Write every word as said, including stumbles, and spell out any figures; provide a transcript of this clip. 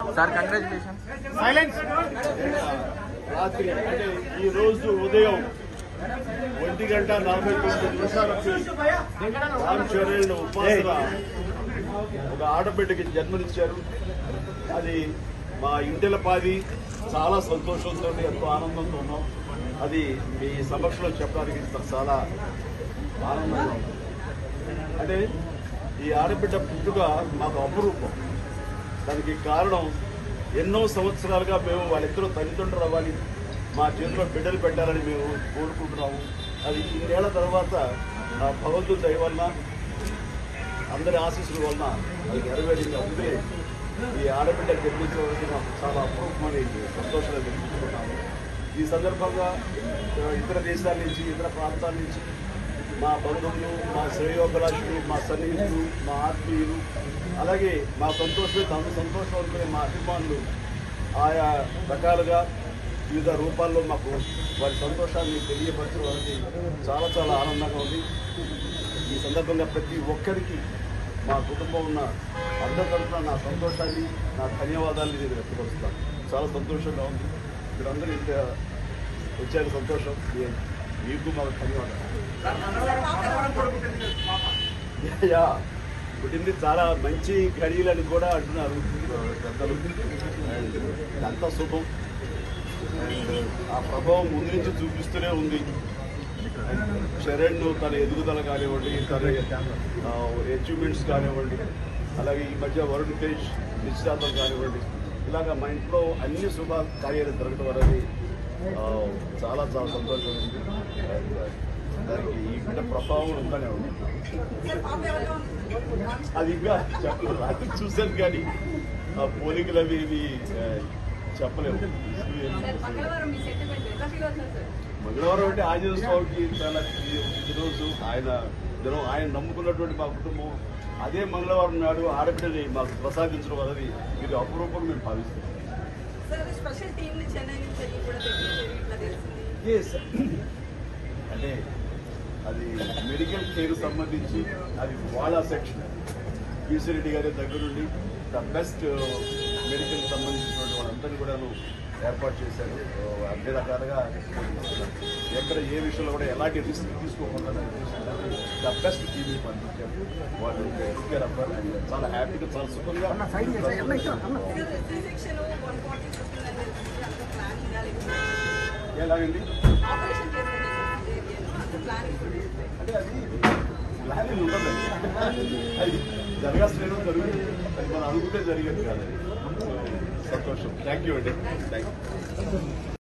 Sir congratulation. Silence. రాత్రి అంటే ఈ రోజు ఉదయం ఒంటి గంట నలభై తొమ్మిది నిమిషాలకి రామ్ చరణ్ ఉపాసన ఒక ఆడబిడ్డకి జన్మనిచ్చారు. అది మా ఇంటిల పాది. చాలా సంతోషంతో ఎంతో ఆనందంతో ఉన్నాం. అది మీ సమక్షంలో చెప్పడానికి చాలా ఆనందంగా ఉంది. అంటే ఈ ఆడబిడ్డ పుట్టుక మాకు అపురూపం. దానికి కారణం ఎన్నో సంవత్సరాలుగా మేము వాళ్ళిద్దరూ తల్లిదండ్రులు అవ్వాలి, మా చేతిలో బిడ్డలు పెట్టాలని మేము కోరుకుంటున్నాము. అది ఇన్నేళ్ల తర్వాత ఆ భగవంతుడి దయ వలన అందరి ఆశీస్సుల వలన అది నెరవేరింది. అందుకే ఈ ఆడబిడ్డ జన్మించడానికి మాకు చాలా అపూర్వమని సంతోషంగా తెలుసుకుంటున్నాము. ఈ సందర్భంగా ఇతర దేశాల నుంచి ఇతర ప్రాంతాల నుంచి మా బంధువులు, మా శ్రేయోభిలాషులు, మా సన్నిహితులు, మా ఆత్మీయులు, అలాగే మా సంతోషమే తమ సంతోషం అనుకునే మా అభిమానులు ఆయా రకాలుగా వివిధ రూపాల్లో మాకు వారి సంతోషాన్ని తెలియపరచడం అనేది చాలా చాలా ఆనందంగా ఉంది. ఈ సందర్భంగా ప్రతి ఒక్కరికి మా కుటుంబం ఉన్న అందరి తరఫున నా సంతోషాన్ని, నా ధన్యవాదాన్ని నేను వ్యక్తపరుస్తాను. చాలా సంతోషంగా ఉంది. మీరందరూ ఇంత వచ్చారు, సంతోషం. మీకు మాకు ధన్యవాదాలు. యా పుట్టింది చాలా మంచి ఘడియలని కూడా అంటున్నారు పెద్దలు. అంత శుభం. ఆ ప్రభావం ముందు నుంచి చూపిస్తూనే ఉంది. చరణ్ తన ఎదుగుదల కానివ్వండి, తన అచీవ్మెంట్స్ కానివ్వండి, అలాగే ఈ మధ్య వరుణ్ తేజ్ నిశ్చితార్థం కానివ్వండి, ఇలాగ మా ఇంట్లో అన్ని శుభ కార్యాలు జరగడం అనేది చాలా చాలా సంతోషం ఉంది. దానికి ఈ బిడ్డ ప్రభావం ఉందనే ఉంది. అది ఇంకా చెప్పలేదు. రాత్రి చూశాను కానీ ఆ పోలికలు అవి ఇవి చెప్పలేము. మంగళవారం అంటే ఆంజనేయ స్వామికి చాలా ఈరోజు ఆయన జనం ఆయన నమ్ముకున్నటువంటి మా కుటుంబం అదే మంగళవారం నాడు ఆడబిడ్డని మాకు ప్రసాదించడం అనేది ఇది అపురూపంగా మేము భావిస్తాం. అంటే అది మెడికల్ కేర్ సంబంధించి అది వాళ్ళ సెక్షన్ ఈశ్వరెడ్డి గారి దగ్గర నుండి ద బెస్ట్ మెడికల్ సంబంధించినటువంటి వాళ్ళందరినీ కూడాను ఏర్పాటు చేశారు. అన్ని రకాలుగా ఎక్కడ ఏ విషయంలో కూడా ఎలాంటి రిస్క్ తీసుకోకుండా ద బెస్ట్ టీవీ పంపించారు. వాళ్ళు కేర్ అవ్వాలి. చాలా హ్యాపీగా చాలా సుఖంగా ఎలాగండి అంటే అది ప్లానింగ్ ఉండదండి. అది జరగాల్సిన జరుగుతుంది. అది మనం అనుకుంటే జరిగేది కాదండి. సంతోషం. థ్యాంక్ యూ అండి. Thank you.